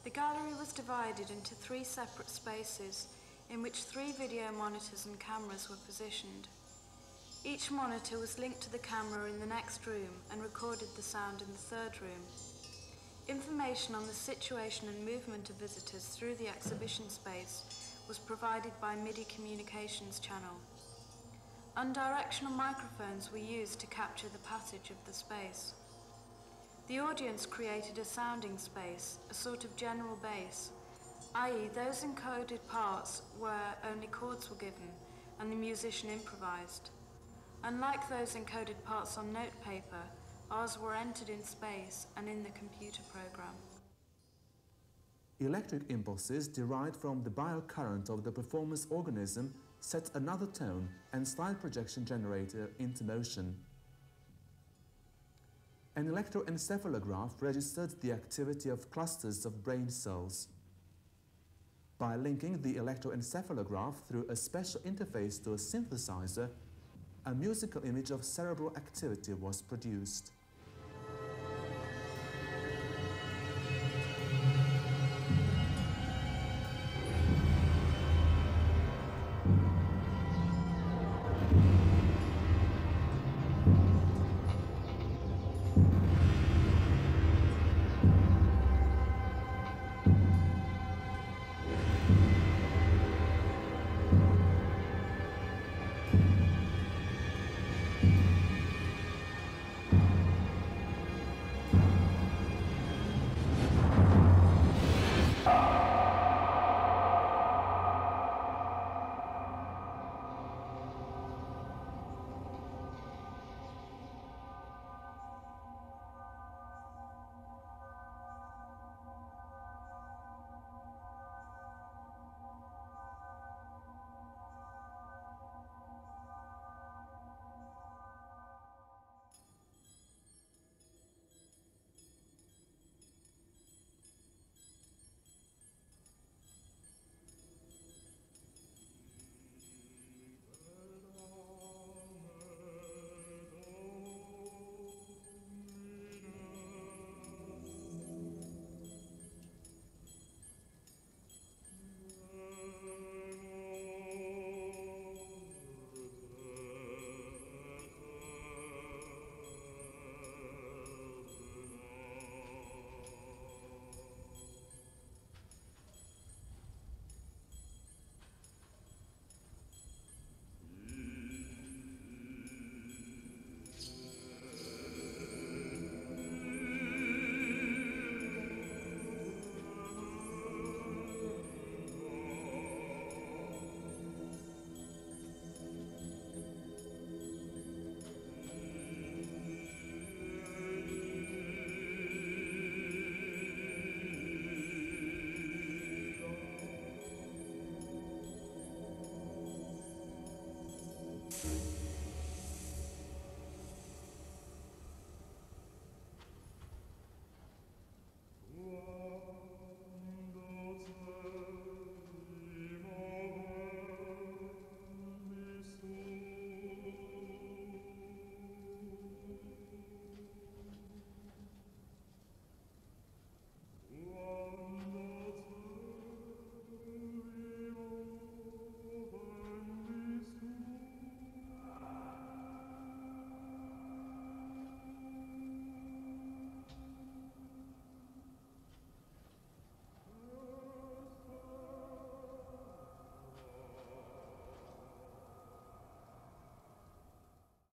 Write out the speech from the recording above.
The gallery was divided into 3 separate spaces in which 3 video monitors and cameras were positioned. Each monitor was linked to the camera in the next room and recorded the sound in the 3rd room. Information on the situation and movement of visitors through the exhibition space was provided by MIDI communications channel. Unidirectional microphones were used to capture the passage of the space. The audience created a sounding space, a sort of general bass, i.e. those encoded parts where only chords were given and the musician improvised. Unlike those encoded parts on notepaper, ours were entered in space and in the computer program. Electric impulses derived from the biocurrent of the performance organism set another tone and slide projection generator into motion. An electroencephalograph registered the activity of clusters of brain cells. By linking the electroencephalograph through a special interface to a synthesizer, a musical image of cerebral activity was produced.